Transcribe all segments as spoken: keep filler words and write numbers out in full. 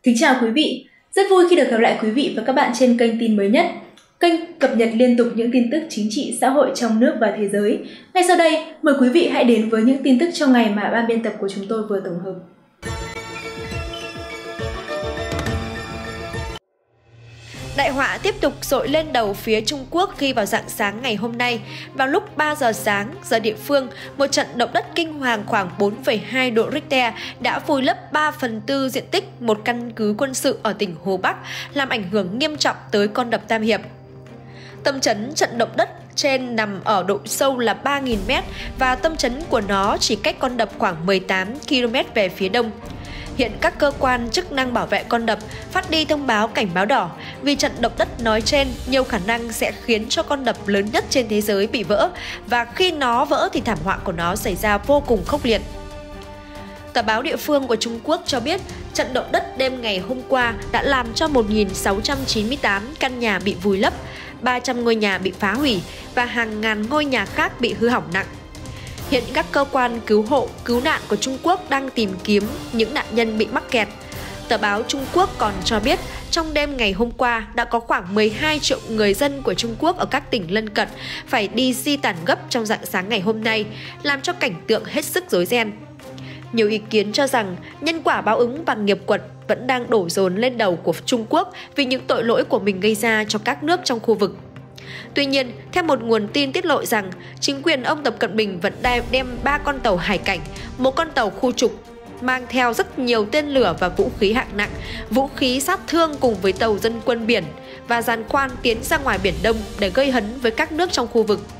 Kính chào quý vị, rất vui khi được gặp lại quý vị và các bạn trên kênh tin mới nhất. Kênh cập nhật liên tục những tin tức chính trị, xã hội trong nước và thế giới. Ngay sau đây, mời quý vị hãy đến với những tin tức trong ngày mà ban biên tập của chúng tôi vừa tổng hợp. Đại họa tiếp tục dội lên đầu phía Trung Quốc khi vào rạng sáng ngày hôm nay, vào lúc ba giờ sáng giờ địa phương, một trận động đất kinh hoàng khoảng bốn phẩy hai độ Richter đã vùi lấp ba phần tư diện tích một căn cứ quân sự ở tỉnh Hồ Bắc, làm ảnh hưởng nghiêm trọng tới con đập Tam Hiệp. Tâm chấn trận động đất trên nằm ở độ sâu là ba nghìn mét và tâm chấn của nó chỉ cách con đập khoảng mười tám ki lô mét về phía đông. Hiện các cơ quan chức năng bảo vệ con đập phát đi thông báo cảnh báo đỏ vì trận động đất nói trên nhiều khả năng sẽ khiến cho con đập lớn nhất trên thế giới bị vỡ, và khi nó vỡ thì thảm họa của nó xảy ra vô cùng khốc liệt. Tờ báo địa phương của Trung Quốc cho biết trận động đất đêm ngày hôm qua đã làm cho một nghìn sáu trăm chín mươi tám căn nhà bị vùi lấp, ba trăm ngôi nhà bị phá hủy và hàng ngàn ngôi nhà khác bị hư hỏng nặng. Hiện các cơ quan cứu hộ, cứu nạn của Trung Quốc đang tìm kiếm những nạn nhân bị mắc kẹt. Tờ báo Trung Quốc còn cho biết trong đêm ngày hôm qua đã có khoảng mười hai triệu người dân của Trung Quốc ở các tỉnh lân cận phải đi di tản gấp trong rạng sáng ngày hôm nay, làm cho cảnh tượng hết sức rối ren. Nhiều ý kiến cho rằng nhân quả báo ứng và nghiệp quật vẫn đang đổ dồn lên đầu của Trung Quốc vì những tội lỗi của mình gây ra cho các nước trong khu vực. Tuy nhiên, theo một nguồn tin tiết lộ rằng chính quyền ông Tập Cận Bình vẫn đang đem ba con tàu hải cảnh, một con tàu khu trục mang theo rất nhiều tên lửa và vũ khí hạng nặng, vũ khí sát thương cùng với tàu dân quân biển và giàn khoan tiến ra ngoài Biển Đông để gây hấn với các nước trong khu vực.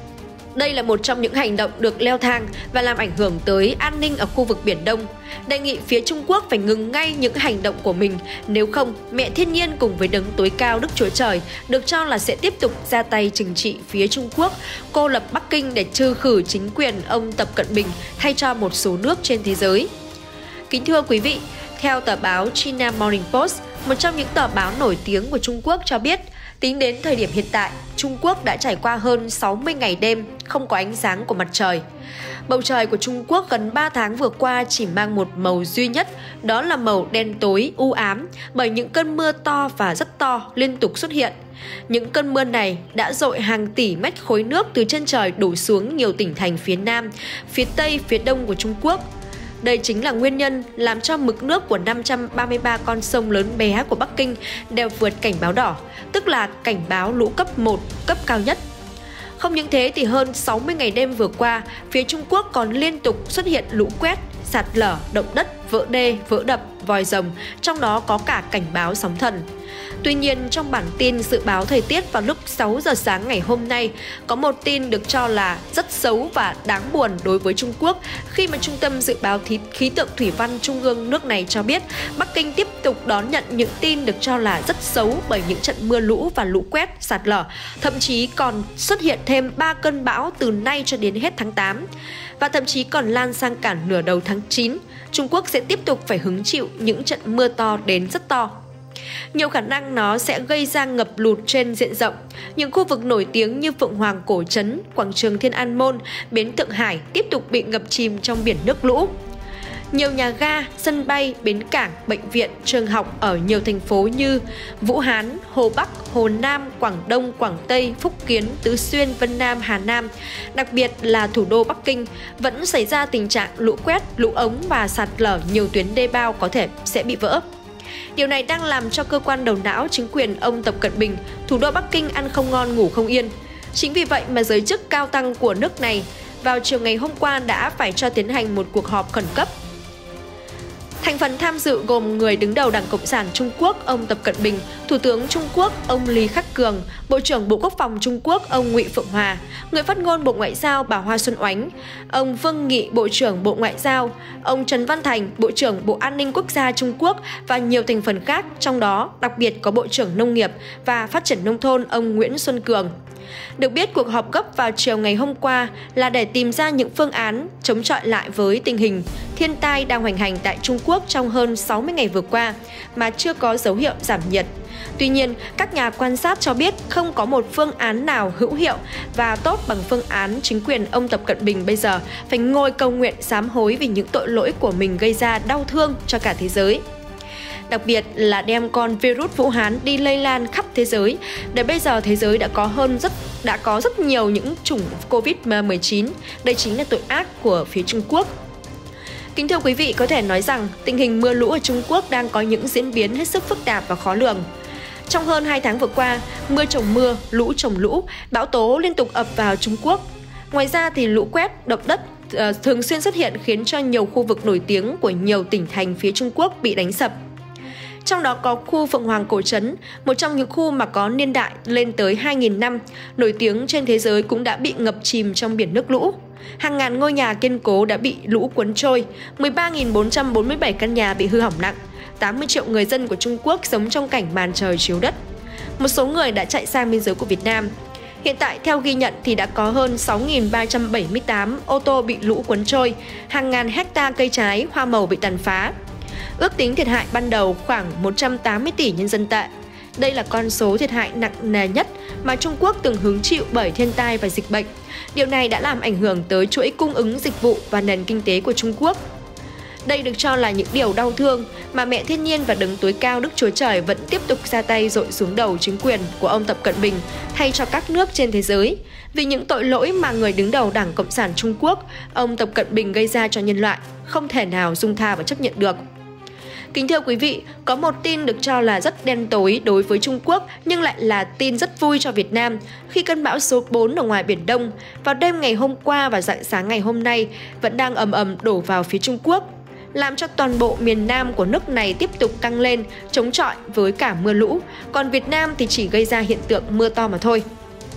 Đây là một trong những hành động được leo thang và làm ảnh hưởng tới an ninh ở khu vực Biển Đông. Đề nghị phía Trung Quốc phải ngừng ngay những hành động của mình, nếu không, mẹ thiên nhiên cùng với đấng tối cao Đức Chúa Trời được cho là sẽ tiếp tục ra tay trừng trị phía Trung Quốc, cô lập Bắc Kinh để trừ khử chính quyền ông Tập Cận Bình thay cho một số nước trên thế giới. Kính thưa quý vị, theo tờ báo China Morning Post, một trong những tờ báo nổi tiếng của Trung Quốc cho biết, tính đến thời điểm hiện tại, Trung Quốc đã trải qua hơn sáu mươi ngày đêm không có ánh sáng của mặt trời. Bầu trời của Trung Quốc gần ba tháng vừa qua chỉ mang một màu duy nhất, đó là màu đen tối u ám, bởi những cơn mưa to và rất to liên tục xuất hiện. Những cơn mưa này đã dội hàng tỷ mét khối nước từ chân trời đổ xuống nhiều tỉnh thành phía Nam, phía Tây, phía Đông của Trung Quốc. Đây chính là nguyên nhân làm cho mực nước của năm trăm ba mươi ba con sông lớn bé của Bắc Kinh đều vượt cảnh báo đỏ, tức là cảnh báo lũ cấp một, cấp cao nhất. Không những thế thì hơn sáu mươi ngày đêm vừa qua, phía Trung Quốc còn liên tục xuất hiện lũ quét, sạt lở, động đất, vỡ đê, vỡ đập, vòi rồng, trong đó có cả cảnh báo sóng thần. Tuy nhiên, trong bản tin dự báo thời tiết vào lúc sáu giờ sáng ngày hôm nay, có một tin được cho là rất xấu và đáng buồn đối với Trung Quốc khi mà Trung tâm Dự báo Khí tượng Thủy văn Trung ương nước này cho biết Bắc Kinh tiếp tục đón nhận những tin được cho là rất xấu bởi những trận mưa lũ và lũ quét, sạt lở, thậm chí còn xuất hiện thêm ba cơn bão từ nay cho đến hết tháng tám. Và thậm chí còn lan sang cả nửa đầu tháng chín, Trung Quốc sẽ tiếp tục phải hứng chịu những trận mưa to đến rất to. Nhiều khả năng nó sẽ gây ra ngập lụt trên diện rộng. Những khu vực nổi tiếng như Phượng Hoàng Cổ Trấn, Quảng trường Thiên An Môn, Bến Thượng Hải tiếp tục bị ngập chìm trong biển nước lũ. Nhiều nhà ga, sân bay, bến cảng, bệnh viện, trường học ở nhiều thành phố như Vũ Hán, Hồ Bắc, Hồ Nam, Quảng Đông, Quảng Tây, Phúc Kiến, Tứ Xuyên, Vân Nam, Hà Nam, đặc biệt là thủ đô Bắc Kinh, vẫn xảy ra tình trạng lũ quét, lũ ống và sạt lở, nhiều tuyến đê bao có thể sẽ bị vỡ. Điều này đang làm cho cơ quan đầu não chính quyền ông Tập Cận Bình, thủ đô Bắc Kinh ăn không ngon ngủ không yên. Chính vì vậy mà giới chức cao tăng của nước này vào chiều ngày hôm qua đã phải cho tiến hành một cuộc họp khẩn cấp. Thành phần tham dự gồm người đứng đầu Đảng Cộng sản Trung Quốc ông Tập Cận Bình, Thủ tướng Trung Quốc ông Lý Khắc Cường, Bộ trưởng Bộ Quốc phòng Trung Quốc ông Ngụy Phượng Hòa, người phát ngôn Bộ Ngoại giao bà Hoa Xuân Oánh, ông Vương Nghị, Bộ trưởng Bộ Ngoại giao, ông Trần Văn Thành, Bộ trưởng Bộ An ninh Quốc gia Trung Quốc và nhiều thành phần khác, trong đó đặc biệt có Bộ trưởng Nông nghiệp và Phát triển Nông thôn ông Nguyễn Xuân Cường. Được biết, cuộc họp gấp vào chiều ngày hôm qua là để tìm ra những phương án chống chọi lại với tình hình thiên tai đang hoành hành tại Trung Quốc trong hơn sáu mươi ngày vừa qua mà chưa có dấu hiệu giảm nhiệt. Tuy nhiên, các nhà quan sát cho biết không có một phương án nào hữu hiệu và tốt bằng phương án chính quyền ông Tập Cận Bình bây giờ phải ngồi cầu nguyện sám hối vì những tội lỗi của mình gây ra đau thương cho cả thế giới. đặc biệt là đem con virus Vũ Hán đi lây lan khắp thế giới. Đến bây giờ thế giới đã có hơn rất đã có rất nhiều những chủng Covid mười chín. Đây chính là tội ác của phía Trung Quốc. Kính thưa quý vị, có thể nói rằng tình hình mưa lũ ở Trung Quốc đang có những diễn biến hết sức phức tạp và khó lường. Trong hơn hai tháng vừa qua, mưa trồng mưa, lũ trồng lũ, bão tố liên tục ập vào Trung Quốc. Ngoài ra thì lũ quét, động đất uh, thường xuyên xuất hiện khiến cho nhiều khu vực nổi tiếng của nhiều tỉnh thành phía Trung Quốc bị đánh sập. Trong đó có khu Phượng Hoàng Cổ Trấn, một trong những khu mà có niên đại lên tới hai nghìn năm, nổi tiếng trên thế giới cũng đã bị ngập chìm trong biển nước lũ. Hàng ngàn ngôi nhà kiên cố đã bị lũ cuốn trôi, mười ba nghìn bốn trăm bốn mươi bảy căn nhà bị hư hỏng nặng, tám mươi triệu người dân của Trung Quốc sống trong cảnh màn trời chiếu đất. Một số người đã chạy sang biên giới của Việt Nam. Hiện tại, theo ghi nhận thì đã có hơn sáu nghìn ba trăm bảy mươi tám ô tô bị lũ cuốn trôi, hàng ngàn hecta cây trái, hoa màu bị tàn phá. Ước tính thiệt hại ban đầu khoảng một trăm tám mươi tỷ nhân dân tệ. Đây là con số thiệt hại nặng nề nhất mà Trung Quốc từng hứng chịu bởi thiên tai và dịch bệnh. Điều này đã làm ảnh hưởng tới chuỗi cung ứng dịch vụ và nền kinh tế của Trung Quốc. Đây được cho là những điều đau thương mà mẹ thiên nhiên và đấng tối cao Đức Chúa Trời vẫn tiếp tục ra tay dội xuống đầu chính quyền của ông Tập Cận Bình thay cho các nước trên thế giới. Vì những tội lỗi mà người đứng đầu Đảng Cộng sản Trung Quốc, ông Tập Cận Bình gây ra cho nhân loại, không thể nào dung tha và chấp nhận được. Kính thưa quý vị, có một tin được cho là rất đen tối đối với Trung Quốc nhưng lại là tin rất vui cho Việt Nam khi cơn bão số bốn ở ngoài Biển Đông vào đêm ngày hôm qua và rạng sáng ngày hôm nay vẫn đang ầm ầm đổ vào phía Trung Quốc, làm cho toàn bộ miền Nam của nước này tiếp tục căng lên, chống chọi với cả mưa lũ, còn Việt Nam thì chỉ gây ra hiện tượng mưa to mà thôi.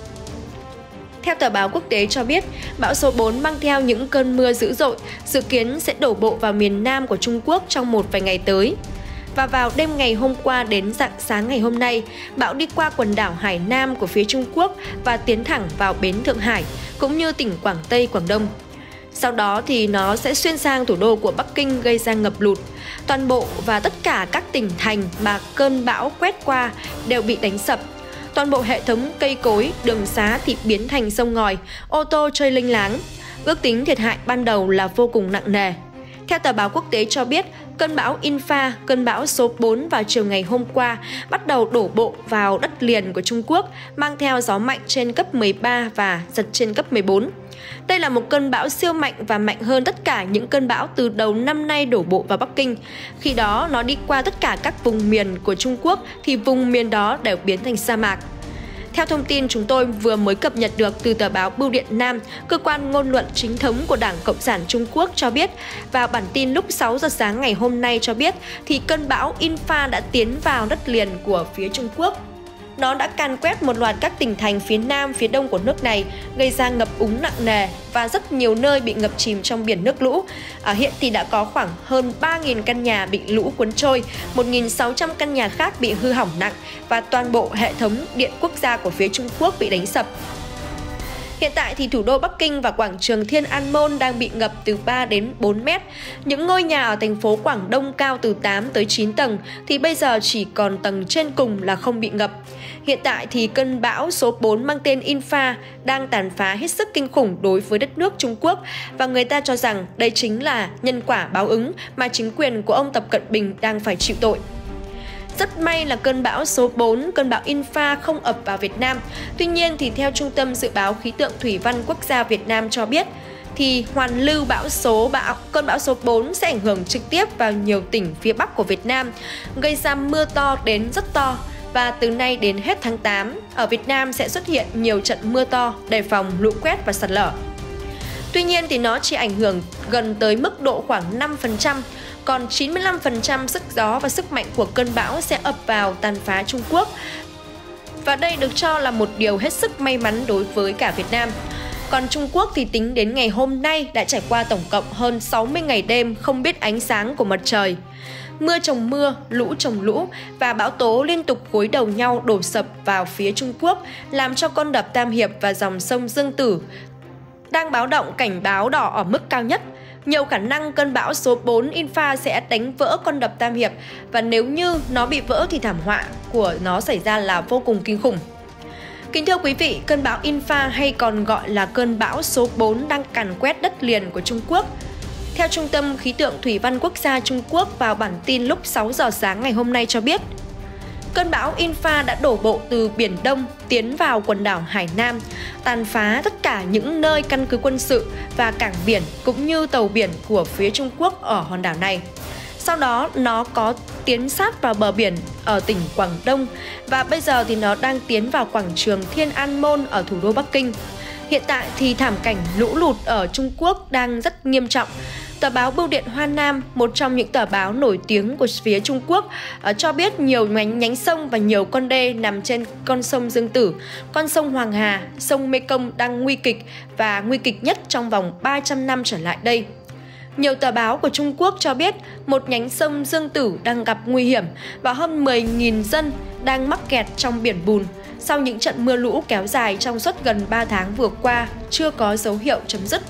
Theo tờ báo quốc tế cho biết, bão số bốn mang theo những cơn mưa dữ dội, dự kiến sẽ đổ bộ vào miền Nam của Trung Quốc trong một vài ngày tới. Và vào đêm ngày hôm qua đến rạng sáng ngày hôm nay, bão đi qua quần đảo Hải Nam của phía Trung Quốc và tiến thẳng vào bến Thượng Hải, cũng như tỉnh Quảng Tây, Quảng Đông. Sau đó thì nó sẽ xuyên sang thủ đô của Bắc Kinh gây ra ngập lụt. Toàn bộ và tất cả các tỉnh thành mà cơn bão quét qua đều bị đánh sập. Toàn bộ hệ thống cây cối, đường xá thì biến thành sông ngòi, ô tô trôi lênh láng. Ước tính thiệt hại ban đầu là vô cùng nặng nề. Theo tờ báo quốc tế cho biết, cơn bão Infa, cơn bão số bốn vào chiều ngày hôm qua bắt đầu đổ bộ vào đất liền của Trung Quốc, mang theo gió mạnh trên cấp mười ba và giật trên cấp mười bốn. Đây là một cơn bão siêu mạnh và mạnh hơn tất cả những cơn bão từ đầu năm nay đổ bộ vào Bắc Kinh. Khi đó nó đi qua tất cả các vùng miền của Trung Quốc thì vùng miền đó đều biến thành sa mạc. Theo thông tin chúng tôi vừa mới cập nhật được từ tờ báo Bưu điện Nam, cơ quan ngôn luận chính thống của Đảng Cộng sản Trung Quốc cho biết, vào bản tin lúc sáu giờ sáng ngày hôm nay cho biết, thì cơn bão Infa đã tiến vào đất liền của phía Trung Quốc. Nó đã càn quét một loạt các tỉnh thành phía nam, phía đông của nước này, gây ra ngập úng nặng nề và rất nhiều nơi bị ngập chìm trong biển nước lũ. Ở hiện thì đã có khoảng hơn ba nghìn căn nhà bị lũ cuốn trôi, một nghìn sáu trăm căn nhà khác bị hư hỏng nặng và toàn bộ hệ thống điện quốc gia của phía Trung Quốc bị đánh sập. Hiện tại thì thủ đô Bắc Kinh và quảng trường Thiên An Môn đang bị ngập từ ba đến bốn mét. Những ngôi nhà ở thành phố Quảng Đông cao từ tám tới chín tầng thì bây giờ chỉ còn tầng trên cùng là không bị ngập. Hiện tại thì cơn bão số bốn mang tên Infa đang tàn phá hết sức kinh khủng đối với đất nước Trung Quốc và người ta cho rằng đây chính là nhân quả báo ứng mà chính quyền của ông Tập Cận Bình đang phải chịu tội. Rất may là cơn bão số bốn, cơn bão Infa không ập vào Việt Nam. Tuy nhiên thì theo Trung tâm Dự báo Khí tượng Thủy văn Quốc gia Việt Nam cho biết, thì hoàn lưu bão số bão cơn bão số bốn sẽ ảnh hưởng trực tiếp vào nhiều tỉnh phía Bắc của Việt Nam, gây ra mưa to đến rất to. Và từ nay đến hết tháng tám, ở Việt Nam sẽ xuất hiện nhiều trận mưa to, đề phòng lũ quét và sạt lở. Tuy nhiên thì nó chỉ ảnh hưởng gần tới mức độ khoảng năm phần trăm, còn chín mươi lăm phần trăm sức gió và sức mạnh của cơn bão sẽ ập vào tàn phá Trung Quốc. Và đây được cho là một điều hết sức may mắn đối với cả Việt Nam. Còn Trung Quốc thì tính đến ngày hôm nay đã trải qua tổng cộng hơn sáu mươi ngày đêm không biết ánh sáng của mặt trời. Mưa chồng mưa, lũ chồng lũ và bão tố liên tục gối đầu nhau đổ sập vào phía Trung Quốc, làm cho con đập Tam Hiệp và dòng sông Dương Tử đang báo động cảnh báo đỏ ở mức cao nhất. Nhiều khả năng cơn bão số bốn Infa sẽ đánh vỡ con đập Tam Hiệp và nếu như nó bị vỡ thì thảm họa của nó xảy ra là vô cùng kinh khủng. Kính thưa quý vị, cơn bão Infa hay còn gọi là cơn bão số bốn đang càn quét đất liền của Trung Quốc. Theo Trung tâm Khí tượng Thủy văn Quốc gia Trung Quốc vào bản tin lúc sáu giờ sáng ngày hôm nay cho biết, cơn bão Infa đã đổ bộ từ Biển Đông tiến vào quần đảo Hải Nam, tàn phá tất cả những nơi căn cứ quân sự và cảng biển cũng như tàu biển của phía Trung Quốc ở hòn đảo này. Sau đó nó có tiến sát vào bờ biển ở tỉnh Quảng Đông và bây giờ thì nó đang tiến vào quảng trường Thiên An Môn ở thủ đô Bắc Kinh. Hiện tại thì thảm cảnh lũ lụt ở Trung Quốc đang rất nghiêm trọng. Tờ báo Bưu điện Hoa Nam, một trong những tờ báo nổi tiếng của phía Trung Quốc, cho biết nhiều nhánh, nhánh sông và nhiều con đê nằm trên con sông Dương Tử, con sông Hoàng Hà, sông Mekong đang nguy kịch và nguy kịch nhất trong vòng ba trăm năm trở lại đây. Nhiều tờ báo của Trung Quốc cho biết một nhánh sông Dương Tử đang gặp nguy hiểm và hơn mười nghìn dân đang mắc kẹt trong biển bùn sau những trận mưa lũ kéo dài trong suốt gần ba tháng vừa qua chưa có dấu hiệu chấm dứt.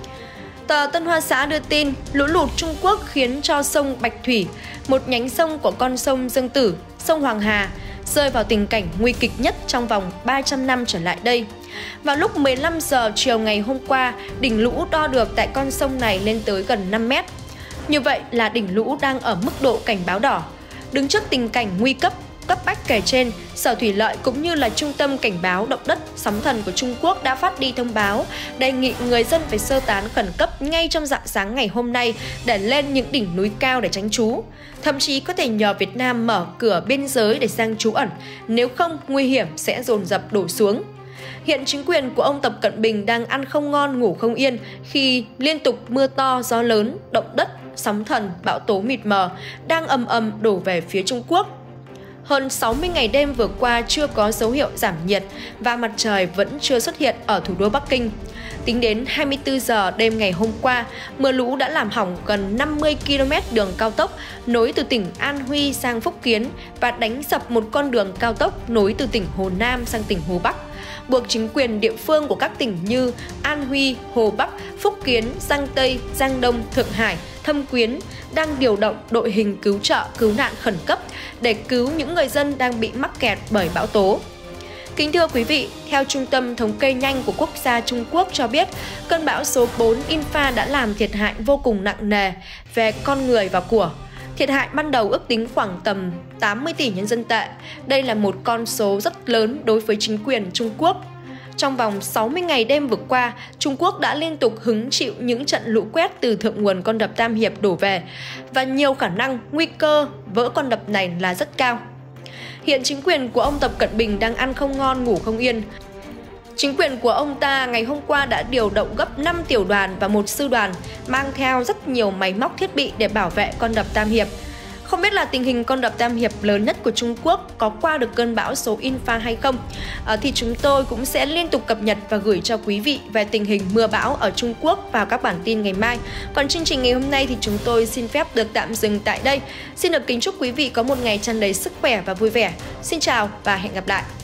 Tờ Tân Hoa Xã đưa tin lũ lụt Trung Quốc khiến cho sông Bạch Thủy, một nhánh sông của con sông Dương Tử, sông Hoàng Hà, rơi vào tình cảnh nguy kịch nhất trong vòng ba trăm năm trở lại đây. Vào lúc mười lăm giờ chiều ngày hôm qua, đỉnh lũ đo được tại con sông này lên tới gần năm mét. Như vậy là đỉnh lũ đang ở mức độ cảnh báo đỏ. Đứng trước tình cảnh nguy cấp, cấp bách kể trên, Sở Thủy lợi cũng như là Trung tâm Cảnh báo Động đất Sóng thần của Trung Quốc đã phát đi thông báo đề nghị người dân phải sơ tán khẩn cấp ngay trong rạng sáng ngày hôm nay để lên những đỉnh núi cao để tránh trú. Thậm chí có thể nhờ Việt Nam mở cửa biên giới để sang trú ẩn, nếu không nguy hiểm sẽ dồn dập đổ xuống. Hiện chính quyền của ông Tập Cận Bình đang ăn không ngon ngủ không yên khi liên tục mưa to, gió lớn, động đất, sóng thần, bão tố mịt mờ đang ầm ầm đổ về phía Trung Quốc. Hơn sáu mươi ngày đêm vừa qua chưa có dấu hiệu giảm nhiệt và mặt trời vẫn chưa xuất hiện ở thủ đô Bắc Kinh. Tính đến hai mươi tư giờ đêm ngày hôm qua, mưa lũ đã làm hỏng gần năm mươi ki lô mét đường cao tốc nối từ tỉnh An Huy sang Phúc Kiến và đánh sập một con đường cao tốc nối từ tỉnh Hồ Nam sang tỉnh Hồ Bắc, buộc chính quyền địa phương của các tỉnh như An Huy, Hồ Bắc, Phúc Kiến, Giang Tây, Giang Đông, Thượng Hải, Thâm Quyến đang điều động đội hình cứu trợ, cứu nạn khẩn cấp để cứu những người dân đang bị mắc kẹt bởi bão tố. Kính thưa quý vị, theo Trung tâm Thống kê nhanh của Quốc gia Trung Quốc cho biết, cơn bão số bốn Infa đã làm thiệt hại vô cùng nặng nề về con người và của. Thiệt hại ban đầu ước tính khoảng tầm tám mươi tỷ nhân dân tệ. Đây là một con số rất lớn đối với chính quyền Trung Quốc. Trong vòng sáu mươi ngày đêm vừa qua, Trung Quốc đã liên tục hứng chịu những trận lũ quét từ thượng nguồn con đập Tam Hiệp đổ về và nhiều khả năng nguy cơ vỡ con đập này là rất cao. Hiện chính quyền của ông Tập Cận Bình đang ăn không ngon ngủ không yên. Chính quyền của ông ta ngày hôm qua đã điều động gấp năm tiểu đoàn và một sư đoàn mang theo rất nhiều máy móc thiết bị để bảo vệ con đập Tam Hiệp. Không biết là tình hình con đập Tam Hiệp lớn nhất của Trung Quốc có qua được cơn bão số Infa hay không? À, thì chúng tôi cũng sẽ liên tục cập nhật và gửi cho quý vị về tình hình mưa bão ở Trung Quốc vào các bản tin ngày mai. Còn chương trình ngày hôm nay thì chúng tôi xin phép được tạm dừng tại đây. Xin được kính chúc quý vị có một ngày tràn đầy sức khỏe và vui vẻ. Xin chào và hẹn gặp lại!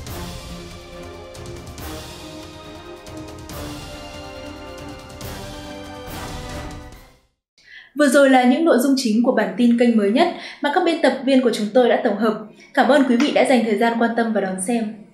Vừa rồi là những nội dung chính của bản tin kênh mới nhất mà các biên tập viên của chúng tôi đã tổng hợp. Cảm ơn quý vị đã dành thời gian quan tâm và đón xem.